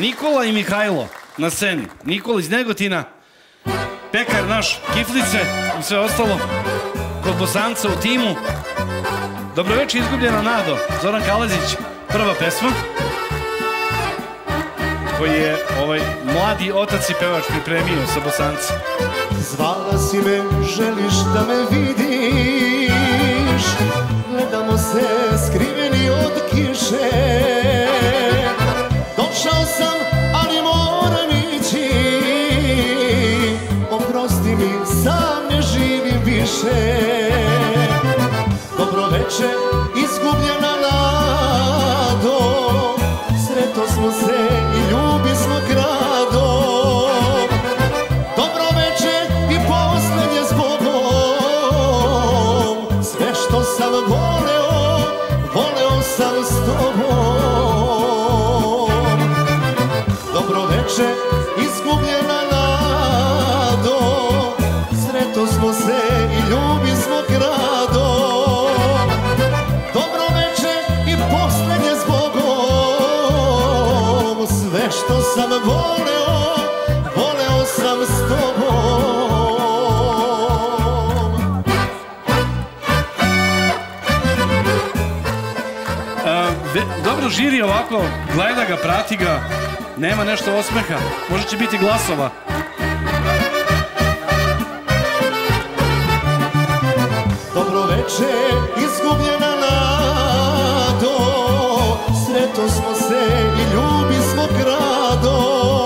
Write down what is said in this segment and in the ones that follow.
Nikola i Mihajlo na sceni. Nikola iz Negotina, pekar naš Kiflice i sve ostalo, kod Bosanca u timu. Dobroveče, izgubljena nado, Zoran Kalazić, prva pesma koji je mladi otac i pevač pripremio sa Bosanca. Zvala si me, želiš da me vidiš, gledamo se skriveni od kiše. Došao sam, ali moram ići, oprosti mi, sam ne živim više. Dobro veče, izgubljena nado, sreto smo se i ljubi smo krado. Dobro veče i poslednje s Bogom, sve što sam voleo, voleo sam s tobom. Dobro veče, izgubljena nado, sreto smo se i ljubi smo krado. Dobro veče i poslednje s Bogom, sve što sam voleo, voleo sam s tobom. Dobro žiri ovako, gleda ga, prati ga, nema nešto osmeha, možda će biti glasova. Dobro veče, izgubljena nado, sreto smo se i ljubi smo krado.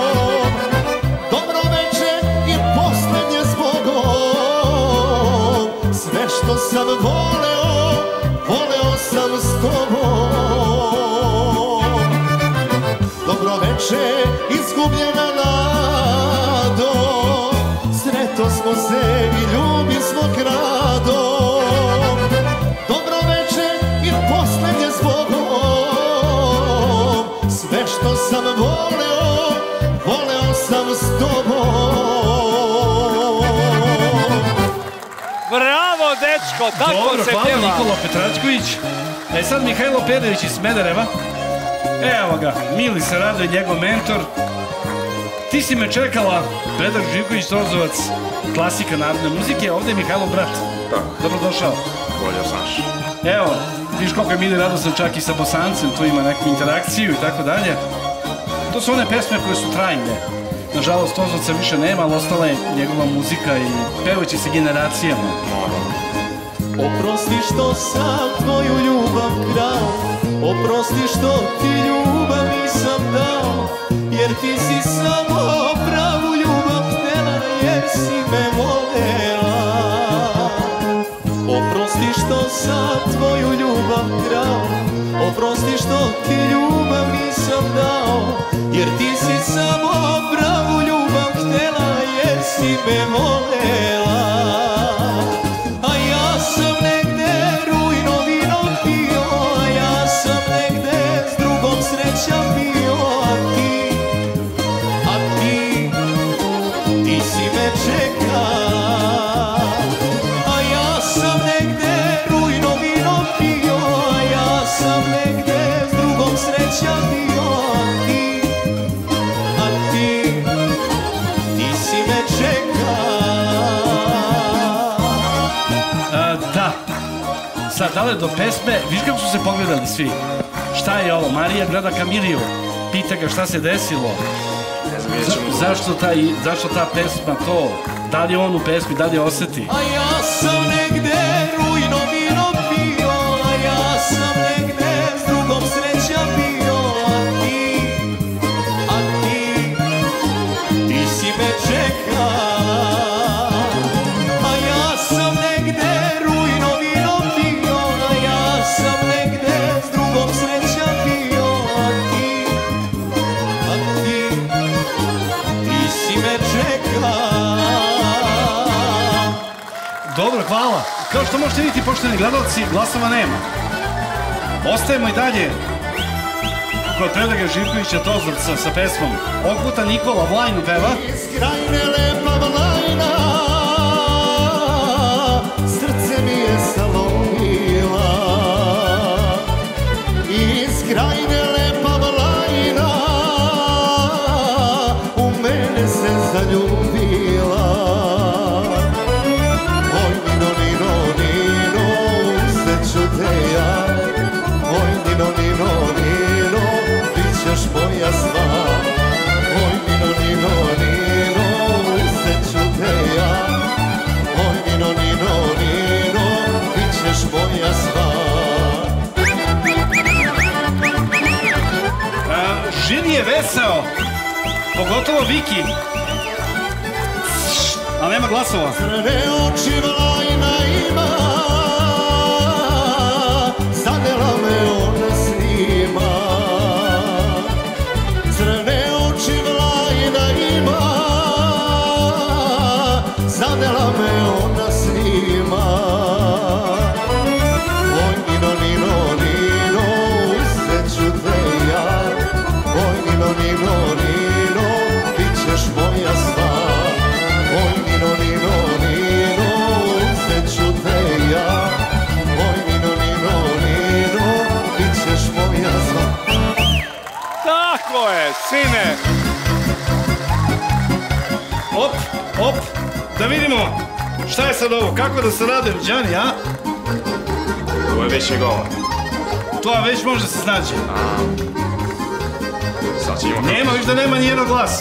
Dobro veče i poslednje s Bogom, sve što sam voleo, voleo sam s tobom. Dobro veče, izgubljena nado, sreto smo se i ljubi smo krado. Dobro veče i poslednje s Bogom, sve što sam voleo, voleo sam s tobom. Bravo, dečko, tako se pjeva. Dobro, hvala Nikola Petračković. Sad Mihajlo Pedović iz Smedereva. Evo ga, Mili se raduje, njegov mentor. Ti si me čekala, Predrag Živković Tozovac, klasika narodne muzike, ovde je Mihajlo brat. Dobrodošao. Bolje znaš. Evo, viš koliko je Mili radosan čak i sa Bosancem, tu ima neku interakciju i tako dalje. To su one pesme koje su trajne. Nažalost, Tozovca više nema, ali ostala je njegova muzika i pevaće se generacijama. Oprosti što sam tvoju ljubav krao, oprosti što ti ljubav nisam dao, jer ti si samo pravu ljubav htela, jer si me volela. Oprosti što sam tvoju ljubav krao, oprosti što ti ljubav nisam dao, jer ti si samo pravu ljubav htela, jer si me volela. A ja sam negde rujno vino pio, a ja sam negde s drugom sreća bio, a ti si me čekala. A ja sam negde rujno vino pio, a ja sam negde s drugom sreća bio, a ti si me čekala. Da, sad dale do pesme, viš kako su se pogledali svi. Šta je ovo? Marija gleda Kamiliju, pita ga šta se desilo. Zašto ta pesma to? Da li je on u pesmi, da li je oseti? A ja sam negde rujno vino pio, a ja sam negde s drugom sreća bio, a ti si me čekala. A ja sam negde rujno vino pio, a ja sam negde s drugom sreća bio, a ti si me čekala. Dobro, hvala. Kao što možete vidjeti, poštovani gledalci, glasova nema. Ostajemo i dalje kod Predraga Živkovića Tozovca sa pesmom. Ovog puta Nikola Vlajnu peva. Iz Krajine lepa Vlajna, srce mi je salonila. Iz Krajine lepa Vlajna, Pogotovo Viki. Ali nema glasova. Crne oči vlajna ima, zadela me ona snima. Crne oči vlajna ima, zadela me ona snima. Oj, Nino, Nino, Nino, uzet ću te ja. Oj, Nino, Nino, Nino, bit ćeš moja stvar. Oj, Nino, Nino, Nino, uzet ću te ja. Oj, Nino, Nino, Nino, bit ćeš moja stvar. Tako je, sine. Op, op, da vidimo šta je sad ovo, kako da se radujem, Đani, a? Ovo je već njegova. To već može da se snađe. Sad ćemo kako. Nema, viš da nema nijednog glasa.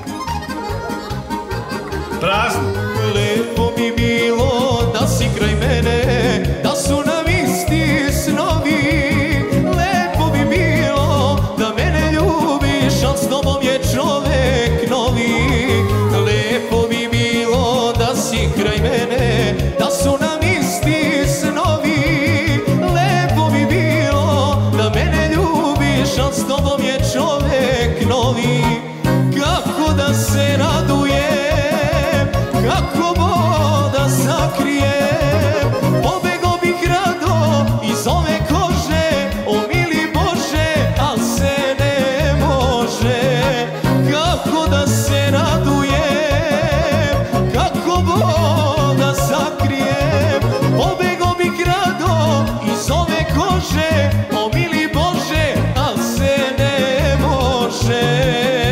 Prazno. Lepo bi bilo da si kraj mene, da su nam isti snovi. Lepo bi bilo da mene ljubiš, al s tobom je čovek novi. Lepo bi bilo da si kraj mene, da su nam isti snovi. Lepo bi bilo da mene ljubiš, al s tobom je čovek novi. Kako da se radujem, kako bo da sakrijem, pobego bih rado iz ove kože, o mili Bože, al se ne može. Kako da se radujem, kako bo da sakrijem, pobego bih rado iz ove kože, o mili Bože, al se ne može.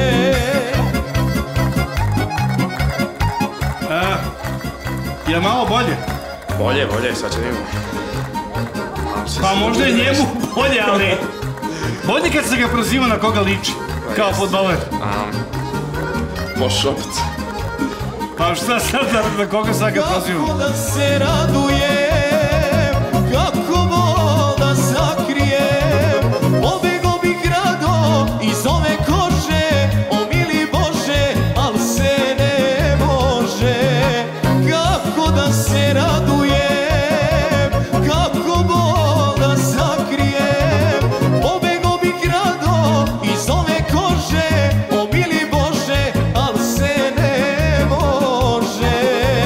Je malo bolje? Bolje, sad će vidimo. Pa možda je njemu bolje, ali... Bolje kad se ga proziva na koga liči, kao fudbaler. Možeš opet. Pa šta sad na koga sad ga proziva? Kako da se radujem, kako bo da sakrijem, pobego bih rado iz ove kože, o mili Bože, al se ne može. Kako da se radujem, kako bo da sakrijem, pobego bih rado iz ove kože, o mili Bože, al se ne može.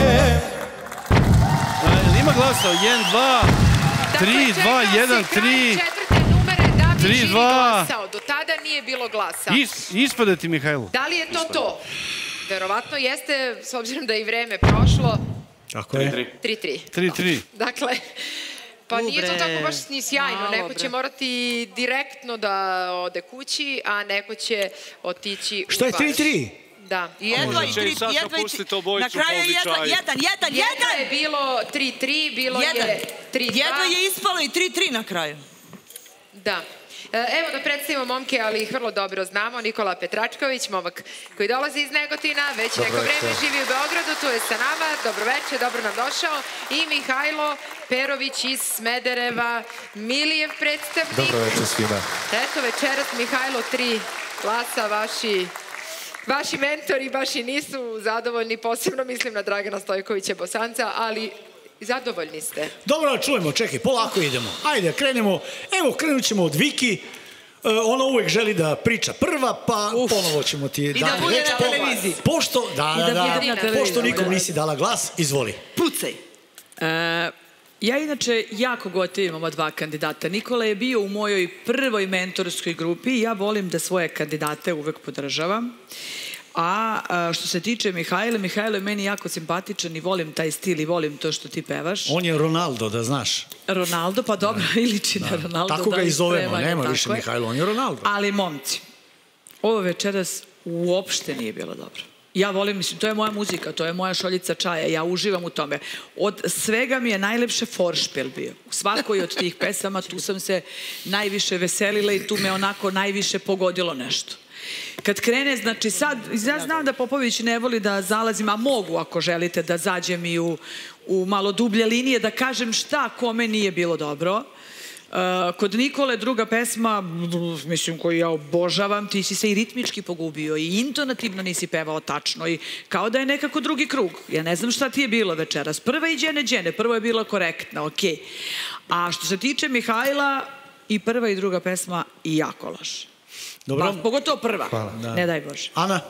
Ima glasa, 1, 2, 3, 2, 1, 3... Četvrte numere da bi 3, Živi 2. glasao. Do tada nije bilo glasa. Ispade ti, Mihajlo. Da li je to to? Verovatno jeste, s obzirom da je i vreme prošlo. Tako je. 3-3. 3-3. Dakle, pa nije to tako baš ni sjajno. Neko će morati direktno da ode kući, a neko će otići u Što je 3-3? Da. Jedva i tri, na kraju je jedan. Je bilo 3-3, bilo je 3-2. Jedva je ispalo i 3-3 na kraju. Da. Evo da predstavimo momke, ali ih vrlo dobro znamo. Nikola Petračković, momak koji dolazi iz Negotina, već neko vreme živi u Beogradu, tu je sa nama. Dobro večer, dobro nam došao. I Mihajlo Perović iz Smedereva, Milijev predstavnik. Dobro večer svima. Eto večeras, Mihajlo, 3 glasa, vaši mentori baš i nisu zadovoljni, posebno mislim na Dragana Stojkovića Bosanca, ali zadovoljni ste. Dobro, čujemo, čekaj, polako idemo. Ajde, krenemo. Evo, krenut ćemo od Viki. Ona uvek želi da priča prva, pa ponovo ćemo ti dati reč. I da bude na televiziji. Pošto nikom nisi dala glas, izvoli. Pucaj. Ja inače jako gotivim ova dva kandidata. Nikola je bio u mojoj prvoj mentorskoj grupi i ja volim da svoje kandidate uvek podržavam. A što se tiče Mihajlo je meni jako simpatičan i volim taj stil i volim to što ti pevaš. On je Ronaldo, da znaš. Ronaldo, pa dobro, iliči na Ronaldo. Tako ga i zovemo, nema više Mihajlo, on je Ronaldo. Ali momci, ovo večeras uopšte nije bilo dobro. Ja volim, mislim, to je moja muzika, to je moja šoljica čaja, ja uživam u tome. Od svega mi je najlepše Vorspiel bio. U svakoj od tih pesama tu sam se najviše veselila i tu me onako najviše pogodilo nešto. Kad krene, znači sad, ja znam da Popović ne voli da zalazim, a mogu ako želite da zađem i u malo dublje linije, da kažem šta kome nije bilo dobro. Kod Nikole druga pesma, mislim, koju ja obožavam, ti si se i ritmički pogubio i intonativno nisi pevao tačno i kao da je nekako drugi krug. Ja ne znam šta ti je bilo večeras. Prva i Đene, prvo je bila korektna, okej. A što se tiče Mihajla, i prva i druga pesma i jako loš. Dobro. Pa, pogotovo prva. Hvala, da. Ne daj Bože. Ana?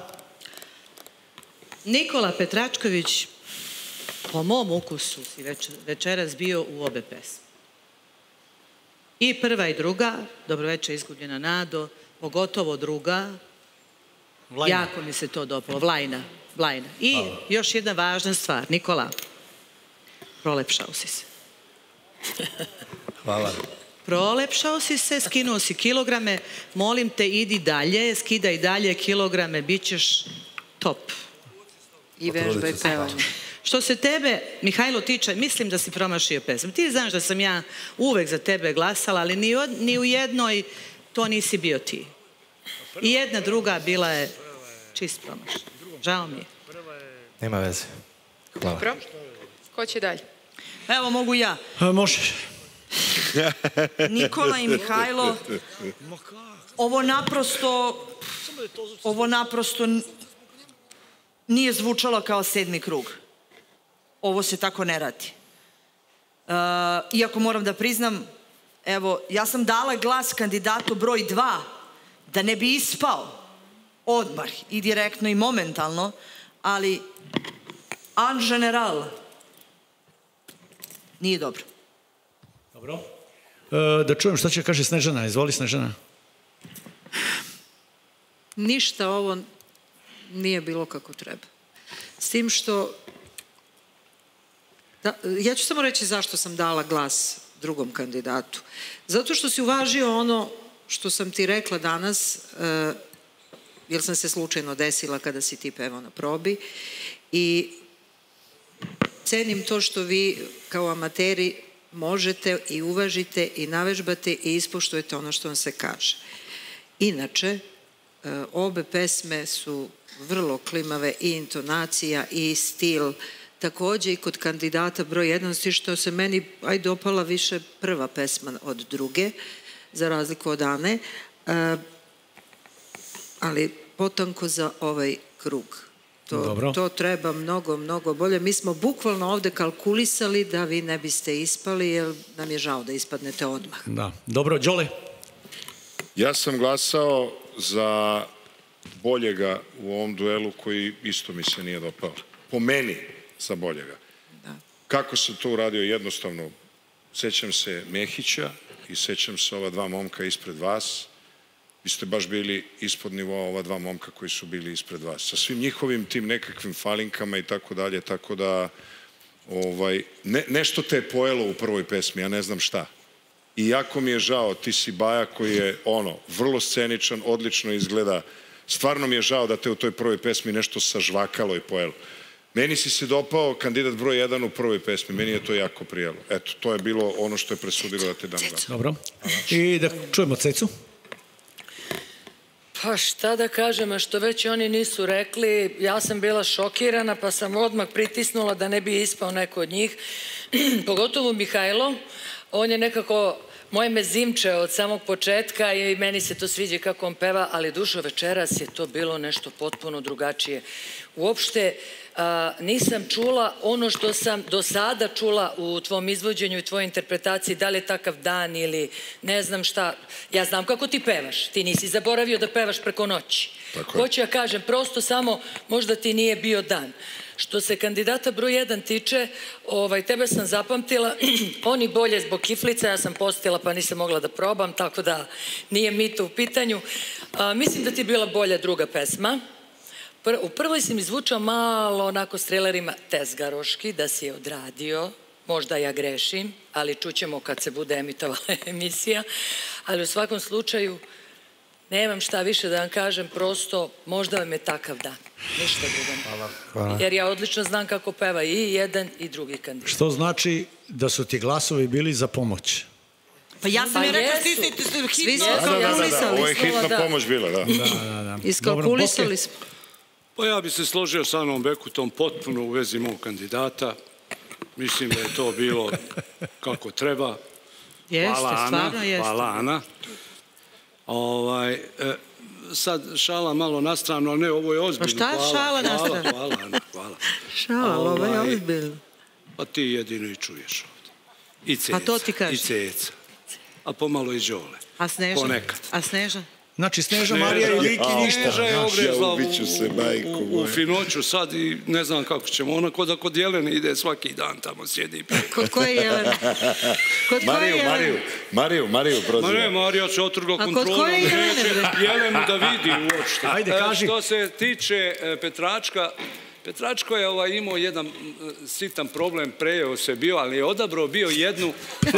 Nikola Petračković, po mom ukusu si večeras bio u obe pesme. I prva i druga, Dobroveče izgubljena nado, pogotovo druga, jako mi se to dopalo, Vlajna. I još jedna važna stvar, Nikola, prolepšao si se. Hvala. Prolepšao si se, skinuo si kilograme, molim te, idi dalje, skidaj dalje kilograme, bit ćeš top. I vežbaj pevanje. Što se tebe, Mihajlo, tiče, mislim da si promašio pesmu. Ti znaš da sam ja uvek za tebe glasala, ali ni u jednoj to nisi bio ti. I jedna druga bila je čist promašaj. Žao mi je. Nema veze. Hvala. Dobro. Ko će dalje? Evo, mogu ja. Možeš. Nikola i Mihajlo, ovo naprosto nije zvučalo kao 7. krug. Ovo se tako ne radi. Iako moram da priznam, evo, ja sam dala glas kandidatu broj 2 da ne bi ispao odmah i direktno i momentalno, ali en general nije dobro. Dobro. Da čujem šta će kaže Snežana. Izvoli, Snežana. Ništa ovo nije bilo kako treba. S tim što... Ja ću samo reći zašto sam dala glas drugom kandidatu. Zato što si uvažio ono što sam ti rekla danas, jer sam se slučajno desila kada si ti pevao na probi, i cenim to što vi kao amateri možete i uvažite i navežbate i ispoštujete ono što vam se kaže. Inače, obe pesme su vrlo klimave, i intonacija i stil, takođe i kod kandidata broj 1, s tim što se meni dopala više prva pesma od druge, za razliku od Ane, ali potanko za ovaj krug. To treba mnogo, mnogo bolje. Mi smo bukvalno ovde kalkulisali da vi ne biste ispali, jer nam je žao da ispadnete odmah. Da. Dobro, Đole? Ja sam glasao za boljega u ovom duelu koji isto mi se nije dopao. Po meni za boljega. Kako se to uradio? Jednostavno, sećam se Mehića i sećam se ova dva momka ispred vas. Vi ste baš bili ispod nivoa ova dva momka koji su bili ispred vas. Sa svim njihovim tim nekakvim falinkama i tako dalje, tako da nešto te je pojelo u prvoj pesmi, ja ne znam šta. I jako mi je žao, ti si Baja koji je vrlo sceničan, odlično izgleda. Stvarno mi je žao da te u toj prvoj pesmi nešto sažvakalo i pojelo. Meni si se dopao kandidat broj 1 u prvoj pesmi, meni je to jako prijelo. Eto, to je bilo ono što je presudilo da te dam glas. Dobro. I da čujemo Cecu. Pa šta da kažem, a što već oni nisu rekli, ja sam bila šokirana pa sam odmah pritisnula da ne bi ispao neko od njih, pogotovo Mihajlo, on je nekako moje mezimče od samog početka i meni se to sviđa kako on peva, ali Dušo, večeras je to bilo nešto potpuno drugačije. Uopšte nisam čula ono što sam do sada čula u tvom izvođenju i tvojoj interpretaciji, da li je takav dan ili ne znam šta. Ja znam kako ti pevaš, ti nisi zaboravio da pevaš preko noći. Hoću ja kažem, prosto samo možda ti nije bio dan. Što se kandidata broj 1 tiče, tebe sam zapamtila, oni bolje zbog kiflica, ja sam postila pa nisam mogla da probam, tako da nije mi to u pitanju. Mislim da ti je bila bolja druga pesma. U prvoj si mi zvučao malo onako s trailerima tezgaroški, da si je odradio, možda ja grešim, ali čućemo kad se bude emitovala emisija, ali u svakom slučaju nemam šta više da vam kažem, prosto možda vam je takav dan, ništa drugo. Hvala. Jer ja odlično znam kako peva i jedan i drugi kandidat. Što znači da su ti glasovi bili za pomoć? Pa ja sam je rekao, ti hitno kalkulisali. Ovo je hitna pomoć bila, da. Iskalkulisali smo. Pa ja bi se složio sa Anom Bekutom potpuno u vezi mog kandidata. Mislim da je to bilo kako treba. Hvala, Ana. Sad šala malo na stranu, ali ne, ovo je ozbiljno. Šta je šala na stranu? Hvala, Ana, hvala. Šala, ovo je ozbiljno. Pa ti jedino i čuješ ovdje. I Ceca. A to ti kažeš? I Ceca. A pomalo i Đole. A Sneža? Ponekad. A Sneža? Znači, Sneža, Marija i Viki ništa. Sneža je ogrezla u finoću sad i ne znam kako ćemo. Ona kod Jelene ide svaki dan tamo sjedi. Kod koje Jelene? Mariju proziva. Marija se otrgla kontrolom. A kod koje Jelene? Jelenu da vidi uopšte. Ajde, kaži. Što se tiče Petračka, Petračko je imao jedan sitan problem, prejeo se bio, ali je odabrao bio jednu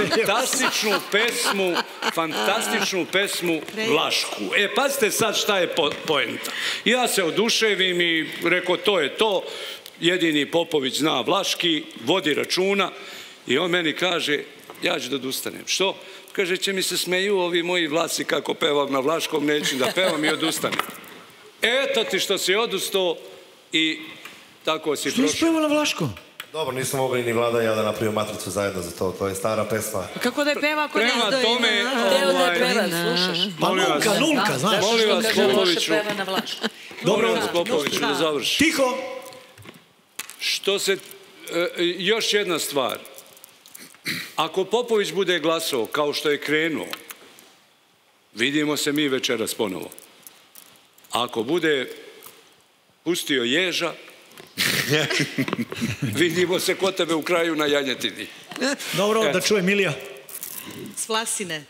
fantastičnu pesmu Vlašku. Pazite sad šta je poenta. Ja se oduševim i rekao to je to, jedini Popović zna vlaški, vodi računa i on meni kaže, ja ću da odustanem. Što? Kaže, će mi se smeju ovi moji Vlasi kako pevam na vlaškom, neću da pevam i odustanem. Eto ti što si odustao i tako si prošao. Što nisi pevao na vlaškom? Dobro, nismo mogli ni Vlada i ja da napravimo matricu zajedno za to, to je stara pesma. Kako da je peva ako ne zna? Prema tome, slušaš. Pa nulka, znaš. Molim vas, Popoviću. Dobro, Popoviću, da završi. Tiho. Što se, još jedna stvar. Ako Popović bude glasao kao što je krenuo, vidimo se mi večeras ponovo. Ako bude pustio ježa, vidimo se kod tebe u kraju na janjetini. Dobro, da čuje Milija. S Vlasine.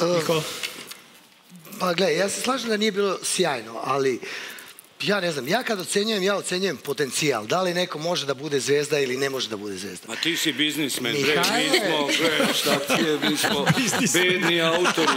Pa gledaj, ja se slažem da nije bilo sjajno, ali ja ne znam, ja kad ocenjujem potencijal. Da li neko može da bude zvezda ili ne može da bude zvezda. A ti si biznismen, mi smo bedni autori.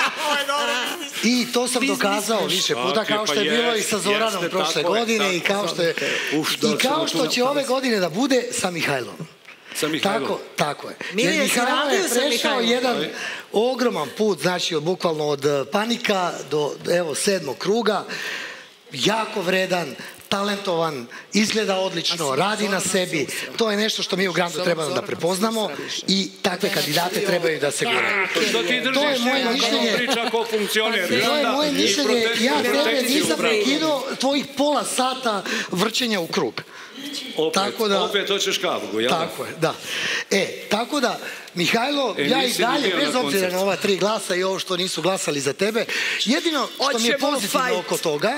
I to sam dokazao više puta, kao što je bilo i sa Zoranom prošle godine i kao što će ove godine da bude sa Mihajlom. Tako je. Jer Mihajlo je prešao jedan ogroman put, znači bukvalno od panika do evo 7. kruga. Jako vredan, talentovan, izgleda odlično, radi na sebi. To je nešto što mi u Grandu trebamo da prepoznamo i takve kandidate trebaju da se guraju. To je moje mišljenje. To je moje mišljenje. Ja tebe nisam prekinuo tvojih pola sata vrćenja u krug. Opet hoćeš kavu, jel? Tako je, da. Tako da, Mihajlo, ja i dalje, bez obzira na ova 3 glasa i ovo što nisu glasali za tebe, jedino što mi je pozitivno oko toga,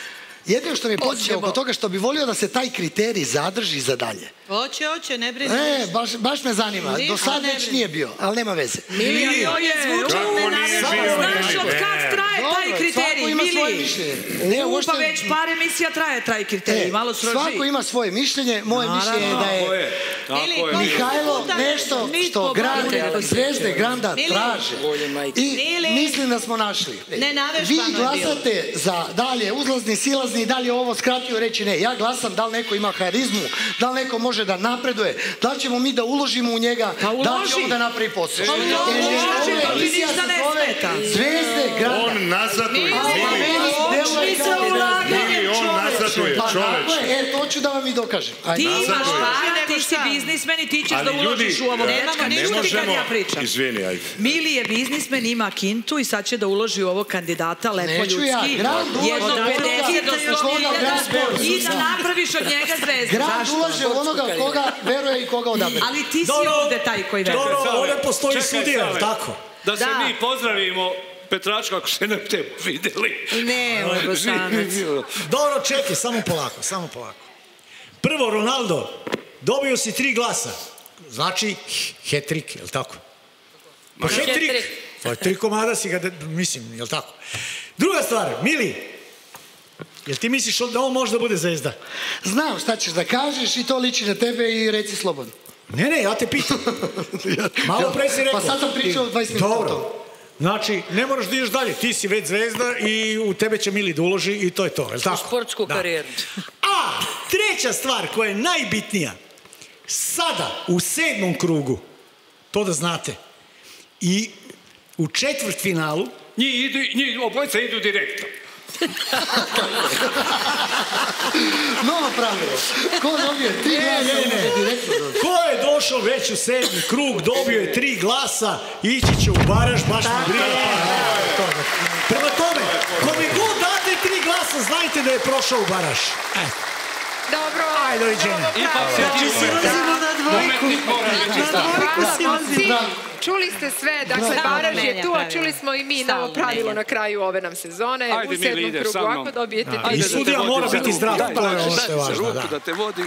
što bi volio da se taj kriterij zadrži za dalje. Hoće, ne brini. Baš me zanima. Do sad već nije bio, ali nema veze. Milija, ovo je zvučalo nenaravno. Znaš od kad traje taj kriterij, Milija? Pa već par emisija traje taj kriterij, malo sroži. Svako ima svoje mišljenje. Moje mišljenje je da je Mihajlo nešto što zvezde Granda traže. I mislim da smo našli. Vi glasate za dalje uzlazni, silazni, da li je ovo skratio reći ne. Ja glasam da li neko ima harizmu, da li neko može da napreduje, da li ćemo mi da uložimo u njega, da li ćemo da napravi posao. Zvezde Granda. On nazaduje, on nazaduje, čoveče. To ću da vam i dokažem. Ti imaš para, ti si biznismen i ti ćeš da uložiš u ovo. Nemamo ništa ti kad ja pričam. Izvini, ajde. Mili je biznismen, ima kintu i sad će da uloži u ovo kandidata lepo ljudski. Neću ja, jedno 50 do 100.000 i da napraviš od njega zvezdu. Grad ulaže onoga koga veruje i koga odabere. Ali ti si ovde taj koji veruje. Dobro, ovdje postoji sudija, tako? Da se mi pozdravimo, Petračka, ako se ne te videli. Ne, moj Bosanac. Dobro, čekaj, samo polako. Prvo, Ronaldo, dobio si 3 glasa. Znači, hat-trick, je li tako? Pa hat-trick. To je 3 komada si ga, mislim, je li tako? Druga stvar, Mili, jel ti misliš da on može da bude zvezda? Znam šta ćeš da kažeš i to liči na tebe i reci slobodno. Ne, ja te pitam. Malo pre si rekao. Pa sad sam pričao 20 minuta. Dobro. Znači, ne moraš da ideš dalje. Ti si već zvezda i u tebe će Mili da uloži i to je to. Je li tako? U sportsku karijeru. A, treća stvar koja je najbitnija. Sada, u 7. krugu, to da znate, i u četvrtfinalu... Njih obojica idu direktno. Novo pravilo. Ko dobije 3 glasa, direktno. Ko je prošao već u 7. krug, dobio je 3 glasa, ići će u baraž, baš me briga. Prema tome, kome god date 3 glasa, znajte da je prošao u baraž. Dobro. Ajde, doviđenja. Znači, silazimo na dvojku. Čuli ste sve, dakle, baraž je tu, a čuli smo i mi novo pravilo na kraju ove nam sezone. U 7. krugu, ako dobijete... I sudija mora biti zdrav, to je ono što je važno. Da te vodi.